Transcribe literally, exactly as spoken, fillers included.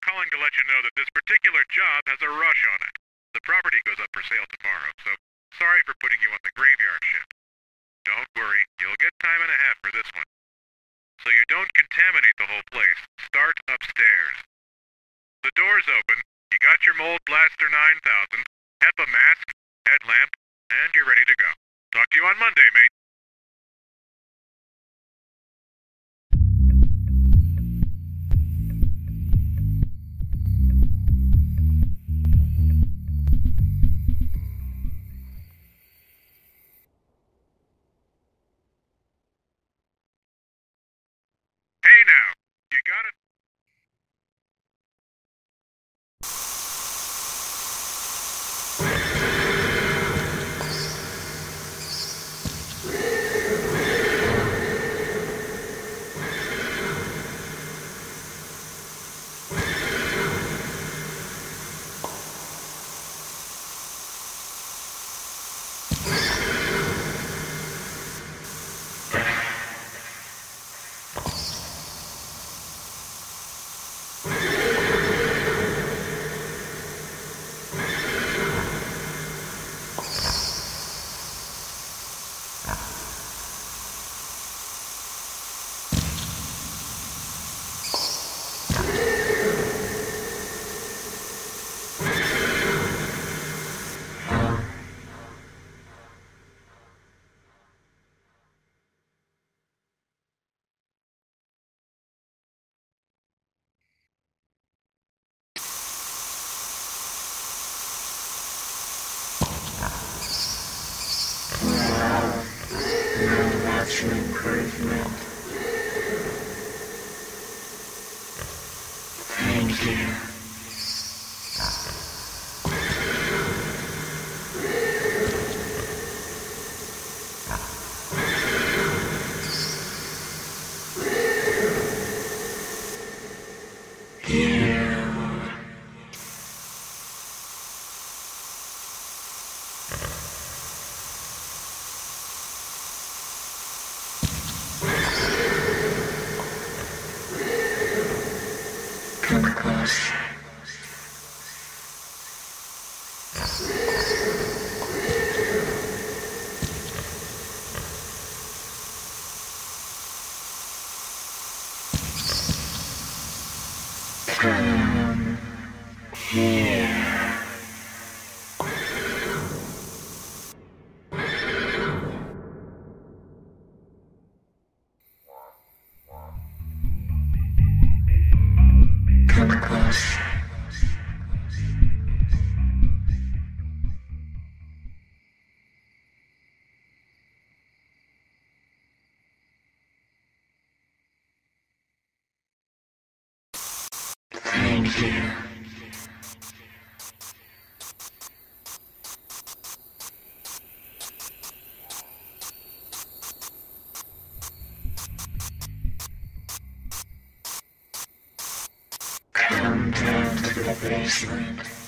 calling to let you know that this particular job has a rush on it. The property goes up for sale tomorrow, so sorry for putting you on the graveyard shift. Don't worry, you'll get time and a half for this one. So you don't contaminate the whole place, start upstairs. The door's open, you got your Mold Blaster nine thousand, HEPA mask, headlamp, and you're ready to go. Talk to you on Monday, mate. Hey now, you got it? Much improvement. Thank you. Come close. Come here. Come close. Thank you. Come down to the basement.